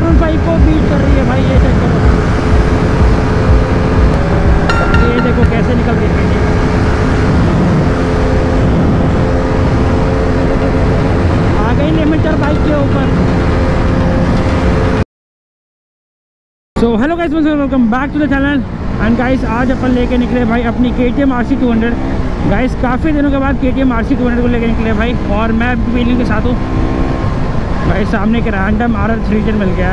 R15 को beat कर रही है भाई। ये चेक करो, ये देखो कैसे निकल रही है। आ गई लिमिटर बाइक के ऊपर। So hello guys, welcome back to the channel. And guys आज अपन लेके निकले भाई अपनी KTM RC200। गाइस काफ़ी दिनों के बाद KTM RC200 को लेके निकले भाई, और मैं पीलिंग के साथ हूँ भाई। सामने के रैंडम RR 310 मिल गया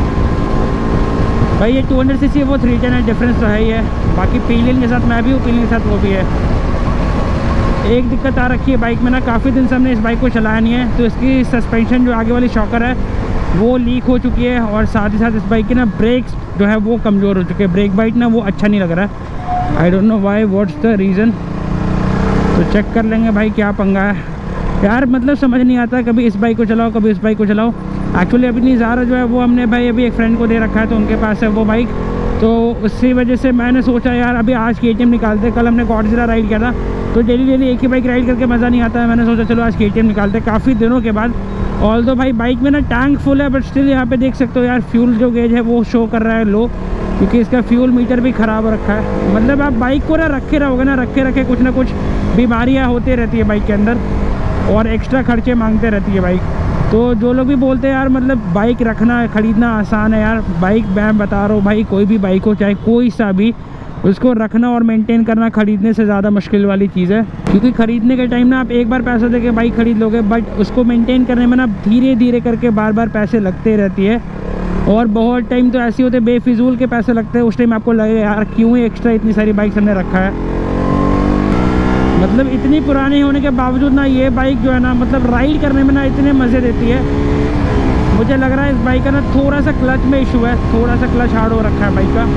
भाई। ये 200cc है, वो 310 है, डिफरेंस तो है ही है। बाकी पीलिंग के साथ मैं भी हूँ, पीलिंग के साथ वो भी है। एक दिक्कत आ रखी है बाइक में ना, काफ़ी दिन से हमने इस बाइक को चलाया नहीं है, तो इसकी सस्पेंशन जो आगे वाली शॉकर है वो लीक हो चुकी है, और साथ ही साथ इस बाइक के ना ब्रेक्स जो है वो कमज़ोर हो चुके हैं। ब्रेक बाइट ना वो अच्छा नहीं लग रहा है। I don't know why, what's the reason. तो चेक कर लेंगे भाई क्या पंगा है यार। मतलब समझ नहीं आता, कभी इस बाइक को चलाओ कभी इस बाइक को चलाओ। एक्चुअली अपनी ज़ारा जो है वो हमने भाई अभी एक फ्रेंड को दे रखा है, तो उनके पास है वो बाइक। तो उसी वजह से मैंने सोचा यार अभी आज KTM निकालते। कल हमने गॉडजिला राइड किया था, तो डेली एक ही बाइक राइड करके मज़ा नहीं आता है। मैंने सोचा चलो आज KTM निकालते काफ़ी दिनों के बाद। ऑल्दो भाई बाइक में ना टैंक फुल है, बट स्टिल यहाँ पे देख सकते हो यार फ्यूल जो गेज है वो शो कर रहा है लो, क्योंकि इसका फ्यूल मीटर भी ख़राब रखा है। मतलब आप बाइक को ना रखे रहोगे ना, रखे कुछ ना कुछ बीमारियाँ होती रहती है बाइक के अंदर, और एक्स्ट्रा खर्चे मांगते रहती है बाइक। तो जो लोग भी बोलते हैं यार मतलब बाइक रखना खरीदना आसान है यार, बाइक मैं बता रहा हूँ भाई, कोई भी बाइक हो चाहे कोई सा भी, उसको रखना और मेंटेन करना खरीदने से ज़्यादा मुश्किल वाली चीज़ है। क्योंकि ख़रीदने के टाइम ना आप एक बार पैसा देके बाइक खरीद लोगे, बट उसको मेंटेन करने में ना धीरे धीरे करके बार पैसे लगते रहती है। और बहुत टाइम तो ऐसे होते बेफिजूल के पैसे लगते हैं। उस टाइम आपको लगेगा यार क्यों ही एक्स्ट्रा इतनी सारी बाइक हमने रखा है। मतलब इतनी पुरानी होने के बावजूद ना ये बाइक जो है ना, मतलब राइड करने में ना इतने मज़े देती है। मुझे लग रहा है इस बाइक का ना थोड़ा सा क्लच में इशू है, थोड़ा सा क्लच हार्ड हो रखा है बाइक का।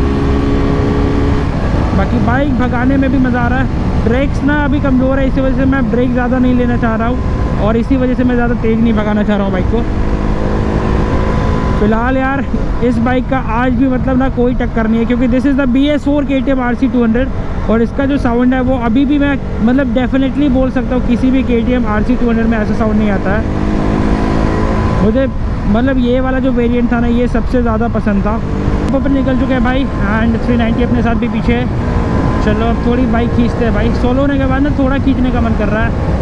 बाकी बाइक भगाने में भी मज़ा आ रहा है। ब्रेक्स ना अभी कमज़ोर है, इसी वजह से मैं ब्रेक ज़्यादा नहीं लेना चाह रहा हूँ, और इसी वजह से मैं ज़्यादा तेज़ नहीं भगाना चाह रहा हूँ बाइक को। फ़िलहाल यार इस बाइक का आज भी मतलब ना कोई टक्कर नहीं है, क्योंकि this is the BS4 KTM RC200, और इसका जो साउंड है वो अभी भी मैं मतलब डेफिनेटली बोल सकता हूँ किसी भी KTM RC200 में ऐसा साउंड नहीं आता है मुझे। मतलब ये वाला जो वेरिएंट था ना, ये सबसे ज़्यादा पसंद था। ऊपर निकल चुके हैं भाई, एंड 390 अपने साथ भी पीछे है। चलो अब थोड़ी बाइक खींचते हैं भाई। सोलो होने के बाद ना थोड़ा खींचने का मन कर रहा है।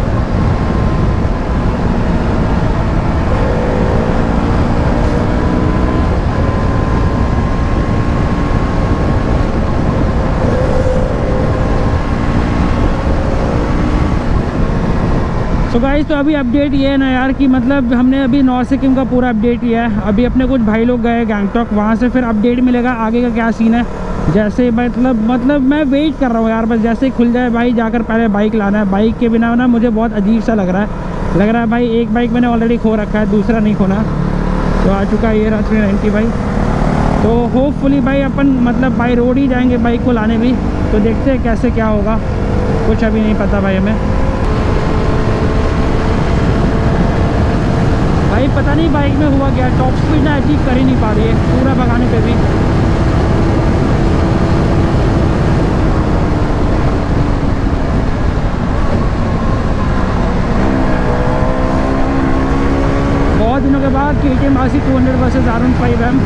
तो गाइस तो अभी अपडेट ये है ना यार कि मतलब हमने अभी नॉर्थ सिक्किम का पूरा अपडेट लिया है। अभी अपने कुछ भाई लोग गए गैंगटॉक, वहाँ से फिर अपडेट मिलेगा आगे का क्या सीन है। जैसे मतलब मैं वेट कर रहा हूँ यार, बस जैसे ही खुल जाए भाई जाकर पहले बाइक लाना है। बाइक के बिना ना मुझे बहुत अजीब सा लग रहा है भाई। एक बाइक मैंने ऑलरेडी खो रखा है, दूसरा नहीं खोना। तो आ चुका है ये 390 भाई। तो होपफुली भाई अपन मतलब बाई रोड ही जाएंगे बाइक को लाने भी। तो देखते हैं कैसे क्या होगा, कुछ अभी नहीं पता भाई हमें। भाई पता नहीं बाइक में हुआ क्या, टॉप स्पीड ना अचीव कर ही नहीं पा रही है पूरा भगाने पे भी। बहुत दिनों के बाद KTM RC200 versus R15M।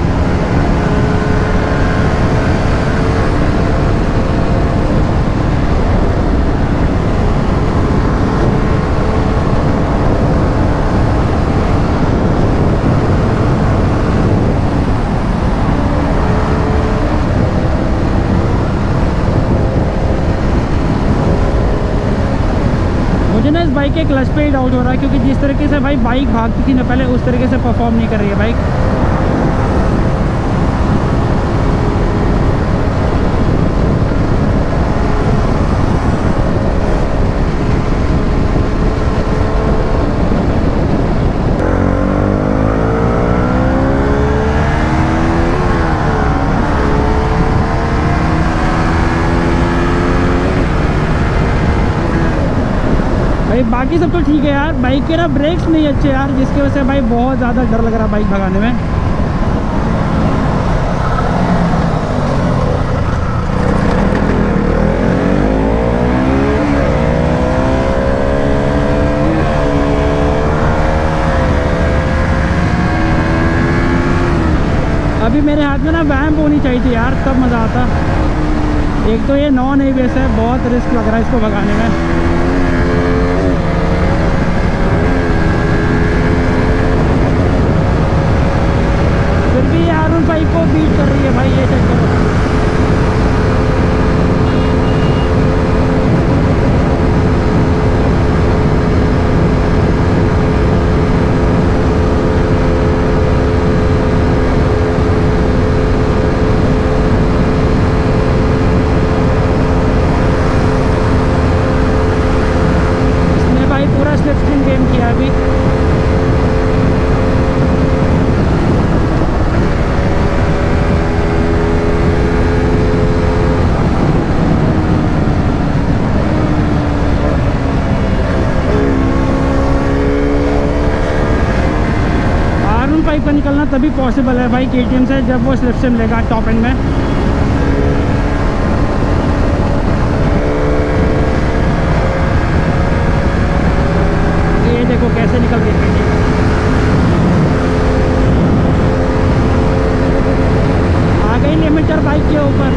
Bike के क्लच पे ही डाउट हो रहा है, क्योंकि जिस तरीके से भाई बाइक भागती थी ना पहले, उस तरीके से परफॉर्म नहीं कर रही है बाइक। भाई बाकी सब तो ठीक है यार, बाइक के ना ब्रेक्स नहीं अच्छे यार, जिसकी वजह से भाई बहुत ज़्यादा डर लग रहा है बाइक भगाने में। अभी मेरे हाथ में ना वैम्प होनी चाहिए थी यार, तब मज़ा आता। एक तो ये नॉन एबीएस है, बहुत रिस्क लग रहा है इसको भगाने में। फिर भी R15 को बीट कर रही है भाई, ये चेक करो। का निकलना तभी पॉसिबल है भाई KTM से, जब वो स्लिप सिम लेगा टॉप एंड में। ये देखो कैसे निकल रही है KTM। आ गई लिमिटर बाइक के ऊपर।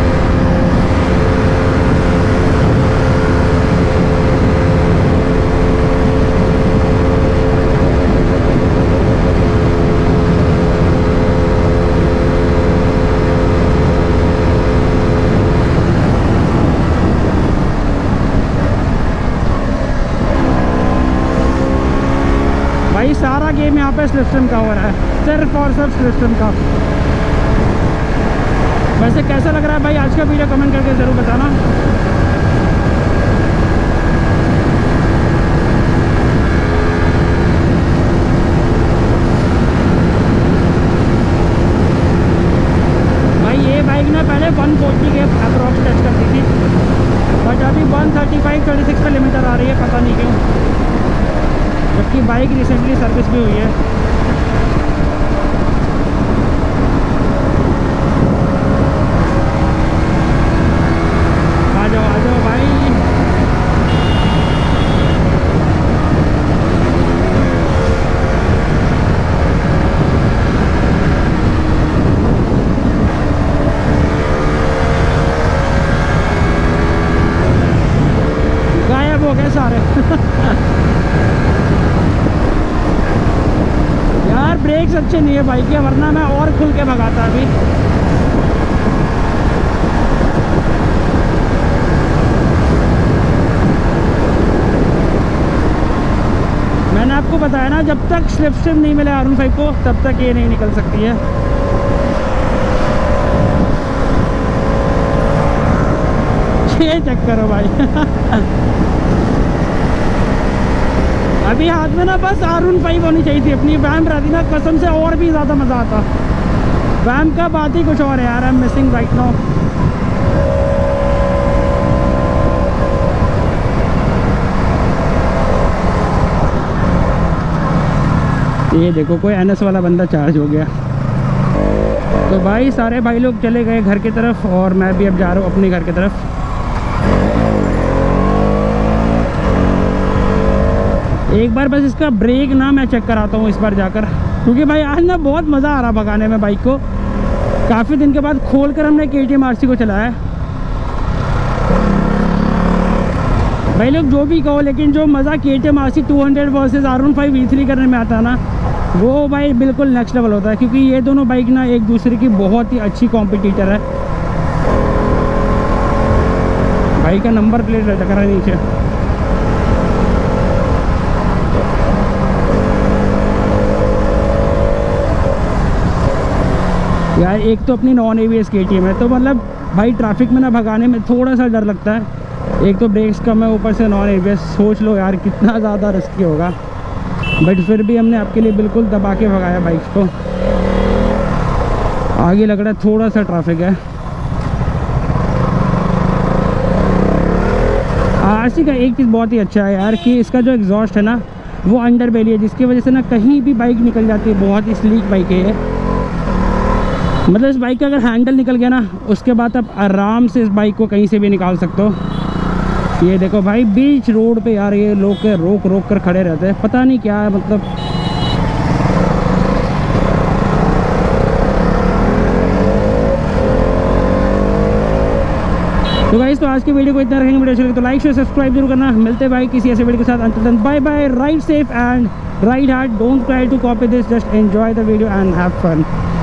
सारा गेम यहाँ पे स्लिप सिम का हो रहा है, सिर्फ और सिर्फ स्लिप सिम का। वैसे कैसा लग रहा है भाई आज का वीडियो, कमेंट करके ज़रूर बताना। भाई ये बाइक ना पहले 140 के अप्रॉक्स टच करती थी, बट अभी 135-36 पे लिमिटर आ रही है, पता नहीं क्यों। जबकि बाइक रिसेंटली सर्विस भी हुई है। आ जाओ भाई। गायब हो गए सारे। ब्रेक्स अच्छे नहीं है बाइक के, वरना मैं और खुल के भगाता अभी। मैंने आपको बताया ना, जब तक स्लिप सिम नहीं मिले R15 को तब तक ये नहीं निकल सकती है। ये चेक करो भाई। अभी हाथ में ना बस R15 होनी चाहिए थी अपनी। वैम्प रहती ना कसम से और भी ज़्यादा मज़ा आता। वैम्प का बात ही कुछ और है यार। I am missing right now. ये देखो कोई NS वाला बंदा चार्ज हो गया। तो भाई सारे भाई लोग चले गए घर की तरफ और मैं भी अब जा रहा हूँ अपने घर की तरफ। एक बार बस इसका ब्रेक ना मैं चेक कराता हूँ इस बार जाकर, क्योंकि भाई आज ना बहुत मज़ा आ रहा भगाने में बाइक को। काफ़ी दिन के बाद खोलकर हमने KTM RC को चलाया है। भाई लोग जो भी कहो, लेकिन जो मज़ा KTM RC 200 versus R15 V3 करने में आता है ना, वो भाई बिल्कुल नेक्स्ट लेवल होता है। क्योंकि ये दोनों बाइक ना एक दूसरे की बहुत ही अच्छी कॉम्पिटिटर है। बाइक का नंबर प्लेट लटक रहा है नीचे। यार एक तो अपनी नॉन ABS KTM है, तो मतलब भाई ट्रैफिक में ना भगाने में थोड़ा सा डर लगता है। एक तो ब्रेक्स कम है, ऊपर से नॉन ABS। सोच लो यार कितना ज़्यादा रिस्की होगा, बट फिर भी हमने आपके लिए बिल्कुल दबा के भगाया बाइक्स को। आगे लग रहा है थोड़ा सा ट्रैफिक है। RC का एक चीज़ बहुत ही अच्छा है यार कि इसका जो एग्जॉस्ट है ना वो अंडर बेली है, जिसकी वजह से ना कहीं भी बाइक निकल जाती है। बहुत ही स्लीक बाइक है ये। मतलब इस बाइक का अगर हैंडल निकल गया ना, उसके बाद आप आराम से इस बाइक को कहीं से भी निकाल सकते हो। ये देखो भाई बीच रोड पे यार ये लोग रोक रोक कर खड़े रहते हैं, पता नहीं क्या है मतलब। तो गाइस तो आज की वीडियो को इतना रखेंगे। वीडियो अच्छी लगे तो लाइक शेयर सब्सक्राइब जरूर करना। मिलते भाई किसी ऐसे वीडियो के साथ। Until then bye bye, ride safe and ride hard, don't try to copy this, just enjoy the video and have fun.